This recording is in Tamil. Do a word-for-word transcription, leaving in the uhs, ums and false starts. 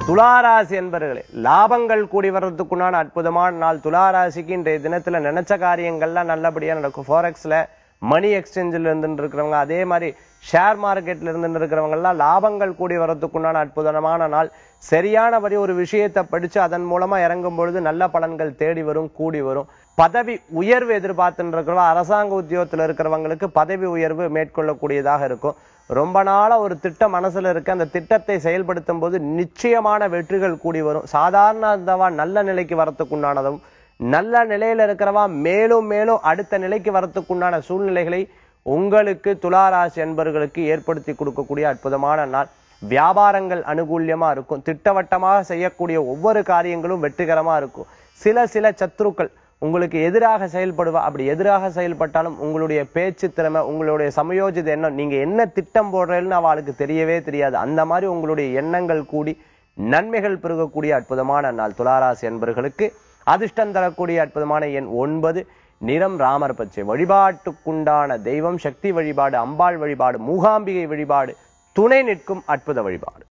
துளாராசி என்பர்களே, லாபங்கள் கூடி வர்றதுக்குண்டான அற்புதமான நாள். துளாராசிக்கு இன்றைய தினத்துல நினைச்ச காரியங்கள்லாம் நல்லபடியா நடக்கும். ஃபாரெக்ஸ்ல மணி எக்ஸ்சேஞ்சில் இருந்துட்டு இருக்கிறவங்க, அதே மாதிரி ஷேர் மார்க்கெட்ல இருந்துட்டு இருக்கிறவங்க எல்லாம் லாபங்கள் கூடி வர்றதுக்குண்டான அற்புதமான நாள். சரியானபடி ஒரு விஷயத்தை படிச்சு அதன் மூலமா இறங்கும் பொழுது நல்ல பலன்கள் தேடி வரும், கூடி வரும். பதவி உயர்வு எதிர்பார்த்துட்டு இருக்கிறவங்க, அரசாங்க உத்தியோகத்துல இருக்கிறவங்களுக்கு பதவி உயர்வு மேற்கொள்ளக்கூடியதாக இருக்கும். ரொம்ப நாளா ஒரு திட்டம் மனசுல இருக்கு, அந்த திட்டத்தை செயல்படுத்தும் போது நிச்சயமான வெற்றிகள் கூடி வரும். சாதாரண நல்ல நிலைக்கு வரத்துக்குண்டானதும், நல்ல நிலையில இருக்கிறவா மேலும் மேலும் அடுத்த நிலைக்கு வரத்துக்குண்டான சூழ்நிலைகளை உங்களுக்கு துளாராசி என்பவர்களுக்கு ஏற்படுத்தி கொடுக்கக்கூடிய அற்புதமான நாள். வியாபாரங்கள் அனுகூல்யமா இருக்கும். திட்டவட்டமாக செய்யக்கூடிய ஒவ்வொரு காரியங்களும் வெற்றிகரமா இருக்கும். சில சில சத்துருக்கள் உங்களுக்கு எதிராக செயல்படுவா. அப்படி எதிராக செயல்பட்டாலும் உங்களுடைய பேச்சு திறமை, உங்களுடைய சமயோஜித எண்ணம், நீங்க என்ன திட்டம் போடுறீங்கன்னு அவளுக்கு தெரியவே தெரியாது. அந்த மாதிரி உங்களுடைய எண்ணங்கள் கூடி நன்மைகள் பெருகக்கூடிய அற்புதமான நாள். துளாராசி என்பவர்களுக்கு அதிர்ஷ்டம் தரக்கூடிய அற்புதமான எண் ஒன்பது. நிறம் ராமர் பச்சை. வழிபாட்டுக்குண்டான தெய்வம் சக்தி வழிபாடு, அம்பாள் வழிபாடு, மூகாம்பிகை வழிபாடு, துணை நிற்கும் அற்புத வழிபாடு.